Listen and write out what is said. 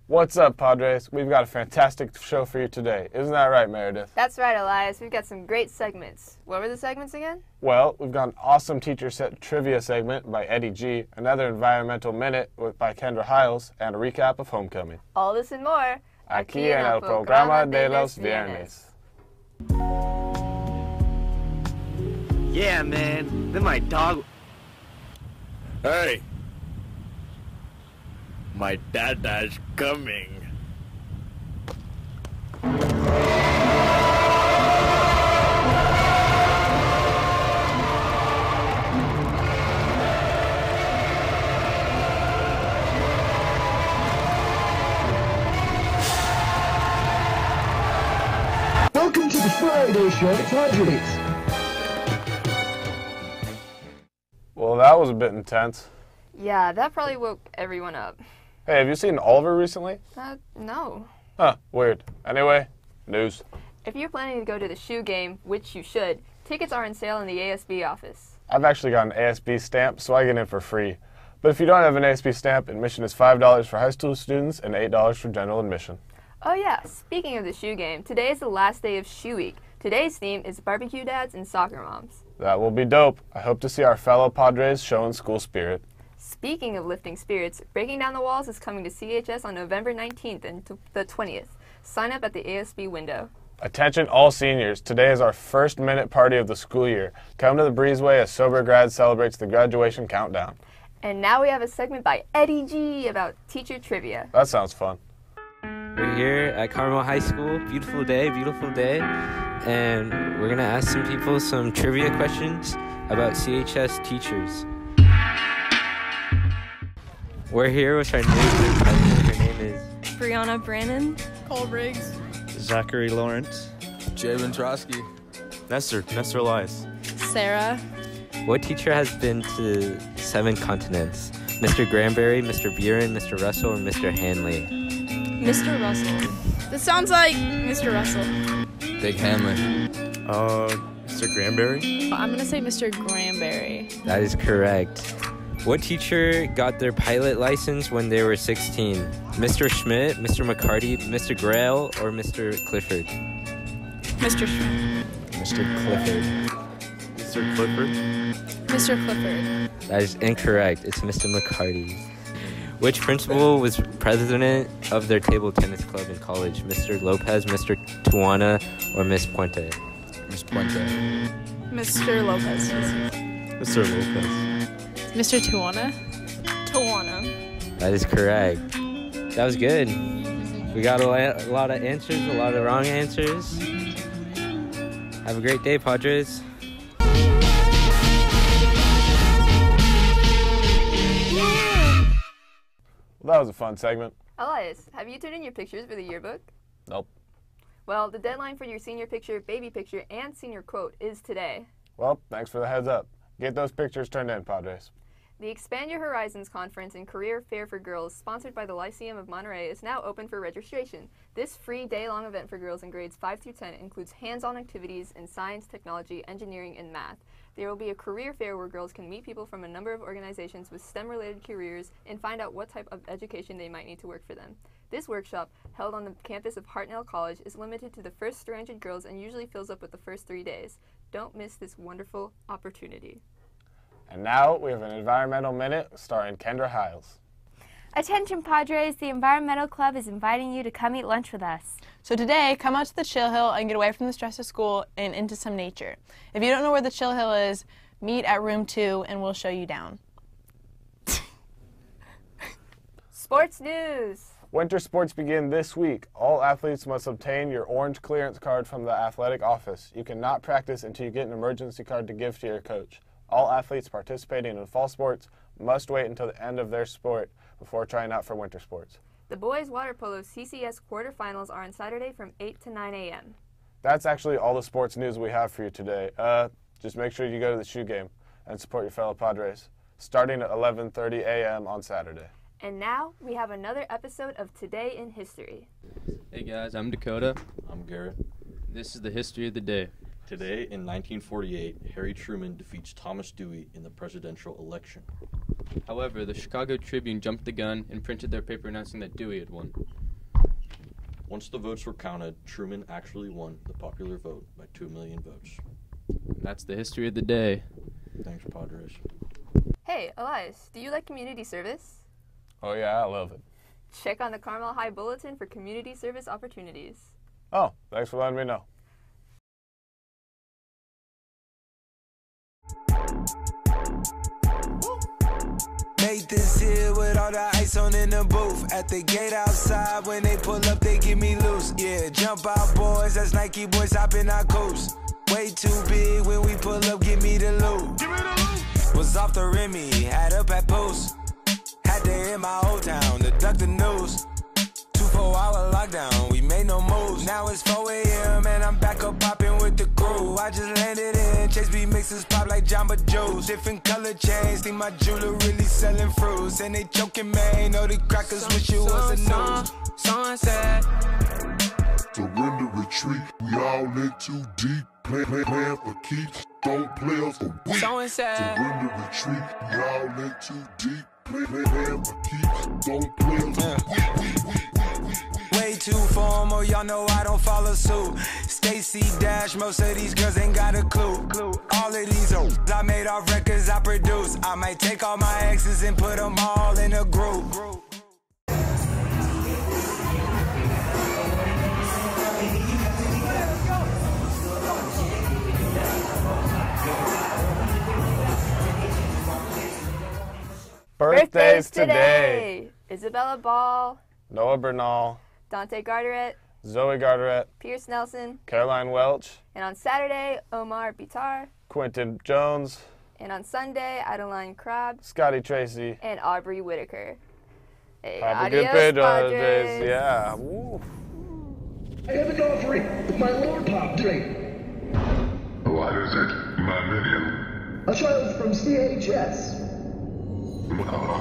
What's up, Padres? We've got a fantastic show for you today. Isn't that right, Meredith? That's right, Elias. We've got some great segments. What were the segments again? Well, we've got an awesome teacher set trivia segment by Eddie G, another environmental minute by Kendra Hiles, and a recap of homecoming. All this and more. Aquí en el programa de los viernes. Yeah, man. Then my dog... Hey! My dada's coming. Welcome to the Friday Show at Padres. Well, that was a bit intense. Yeah, that probably woke everyone up. Hey, have you seen Oliver recently? No. Huh, weird. Anyway, news. If you're planning to go to the shoe game, which you should, tickets are on sale in the ASB office. I've actually got an ASB stamp, so I get in for free. But if you don't have an ASB stamp, admission is $5 for high school students and $8 for general admission. Oh yeah, speaking of the shoe game, today is the last day of Shoe Week. Today's theme is barbecue dads and soccer moms. That will be dope. I hope to see our fellow Padres showing school spirit. Speaking of lifting spirits, Breaking Down the Walls is coming to CHS on November 19th and the 20th. Sign up at the ASB window. Attention all seniors, today is our first minute party of the school year. Come to the Breezeway as Sober Grad celebrates the graduation countdown. And now we have a segment by Eddie G about teacher trivia. That sounds fun. We're here at Carmel High School. Beautiful day. And we're going to ask some people some trivia questions about CHS teachers. We're here with our new president. Her name is Brianna Brannon. Cole Briggs. Zachary Lawrence. Jay Ventrosky. Nestor Elias. Sarah. What teacher has been to 7 continents? Mr. Granberry, Mr. Buren, Mr. Russell, or Mr. Hanley? Mr. Russell. This sounds like Mr. Russell. Big Hanley. Mr. Granberry? I'm going to say Mr. Granberry. That is correct. What teacher got their pilot license when they were 16? Mr. Schmidt, Mr. McCarty, Mr. Grail, or Mr. Clifford? Mr. Schmidt. Mr. Clifford. Mr. Clifford? Mr. Clifford. That is incorrect. It's Mr. McCarty. Which principal was president of their table tennis club in college? Mr. Lopez, Mr. Tuana, or Miss Puente? Miss Puente. Mr. Lopez. Mr. Lopez. Mr. Tuana. That is correct. That was good. We got a lot of answers, a lot of wrong answers. Have a great day, Padres. Well, that was a fun segment. Elias, have you turned in your pictures for the yearbook? Nope. Well, the deadline for your senior picture, baby picture, and senior quote is today. Well, thanks for the heads up. Get those pictures turned in, Padres. The Expand Your Horizons Conference and Career Fair for Girls, sponsored by the Lyceum of Monterey, is now open for registration. This free day-long event for girls in grades 5 through 10 includes hands-on activities in science, technology, engineering, and math. There will be a career fair where girls can meet people from a number of organizations with STEM-related careers and find out what type of education they might need to work for them. This workshop, held on the campus of Hartnell College, is limited to the first 300 girls and usually fills up with the first 3 days. Don't miss this wonderful opportunity. And now we have an environmental minute starring Kendra Hiles. Attention Padres, the Environmental Club is inviting you to come eat lunch with us. So today, come out to the Chill Hill and get away from the stress of school and into some nature. If you don't know where the Chill Hill is, meet at room 2 and we'll show you down. Sports news. Winter sports begin this week. All athletes must obtain your orange clearance card from the athletic office. You cannot practice until you get an emergency card to give to your coach. All athletes participating in fall sports must wait until the end of their sport before trying out for winter sports. The boys water polo CCS quarterfinals are on Saturday from 8 to 9 a.m. That's actually all the sports news we have for you today. Just make sure you go to the shoe game and support your fellow Padres, starting at 11:30 a.m. on Saturday. And now we have another episode of Today in History. Hey guys, I'm Dakota. I'm Garrett. This is the history of the day. Today in 1948, Harry Truman defeats Thomas Dewey in the presidential election. However, the Chicago Tribune jumped the gun and printed their paper announcing that Dewey had won. Once the votes were counted, Truman actually won the popular vote by 2 million votes. And that's the history of the day. Thanks, Padres. Hey, Elias, do you like community service? Oh yeah, I love it. Check on the Carmel High Bulletin for community service opportunities. Oh, thanks for letting me know. Made this here with all the ice on in the booth. At the gate outside, when they pull up, they get me loose. Yeah, jump out, boys. That's Nike boys hopping our coast. Way too big when we pull up, give me the loot. Was off the Remy, had up at post. Had to hit my old town to duck the news. 24-hour lockdown, we made no moves. Now it's 4 a.m. and I'm back up popping with the crew. I just landed in, Chase B mixes pop like Jamba Joe's. Different color chains, think my jeweler really selling fruits. And they choking, man, know the crackers wish it was a news. Someone said, surrender, retreat, we all in too deep. Plan for keeps, don't play us for weak. Someone said, surrender, retreat, we all in too deep. Plan for keeps, don't play us for weak. Way too formal, y'all know I don't follow suit. Stacy Dash, most of these girls ain't got a clue. All of these hoes I made off records I produce. I might take all my exes and put them all in a group. Birthdays today. Isabella Ball, Noah Bernal, Dante Garderett, Zoe Garderett, Pierce Nelson, Caroline Welch, and on Saturday, Omar Bitar, Quentin Jones, and on Sunday, Adeline Crabb, Scotty Tracy, and Aubrey Whitaker. Hey, have a adios, good Pedro Padres. days. Yeah. Woo. I have an offering with my Lord Pop drink. What is it, my minion? A child from CHS.